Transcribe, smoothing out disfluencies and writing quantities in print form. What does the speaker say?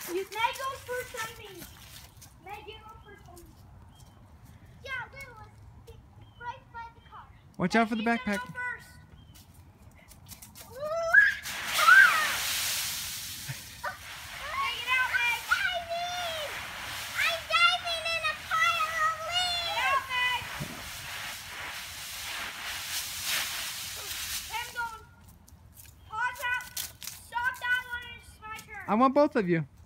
You Meg goes first on me. Meg, you go first on me. Yeah, Little is right by the car. Watch out for the backpack. Go first. I want both of you.